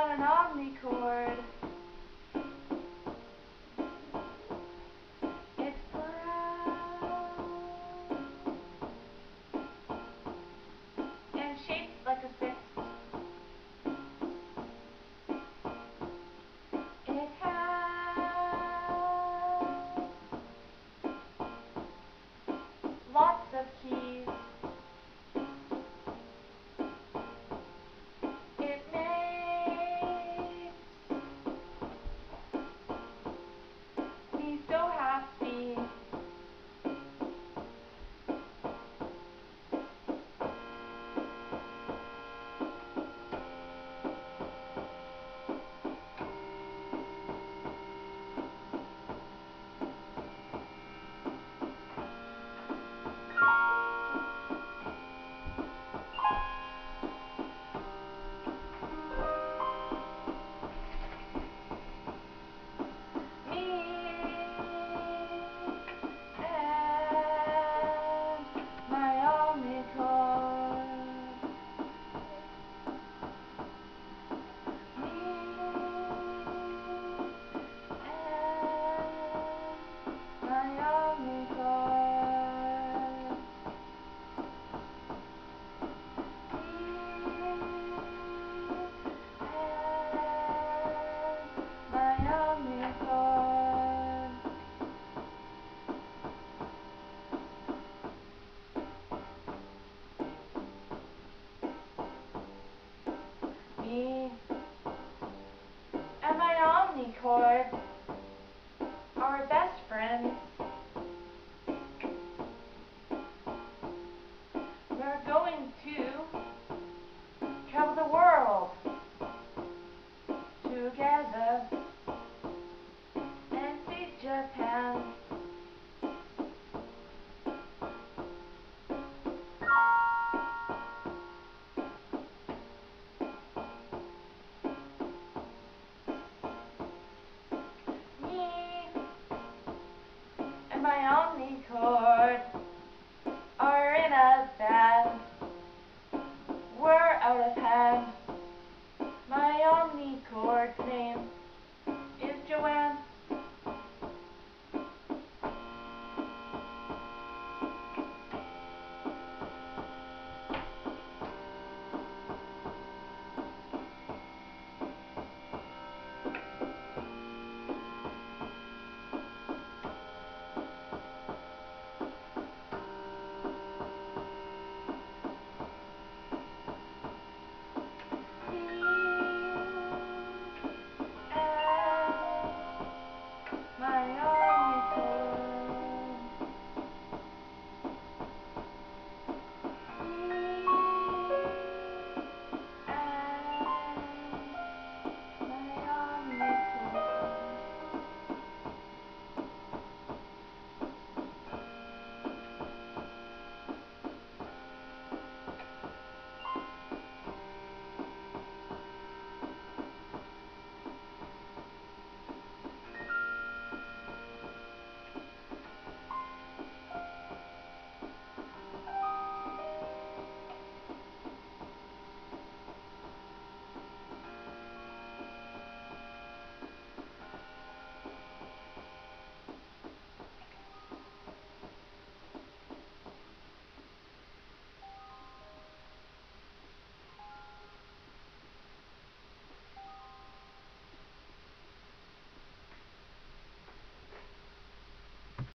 on an omnichord. It's brown and shaped like a fist. It has lots of keys. It makes me so happy. My Omnichord. Me and my Omnichord. Me and my Omnichord. Me and my Omnichord are best friends. We're going to travel the world together and see Japan. Me and my Omnichord are in a band. We're out of hand. My Omnichord plays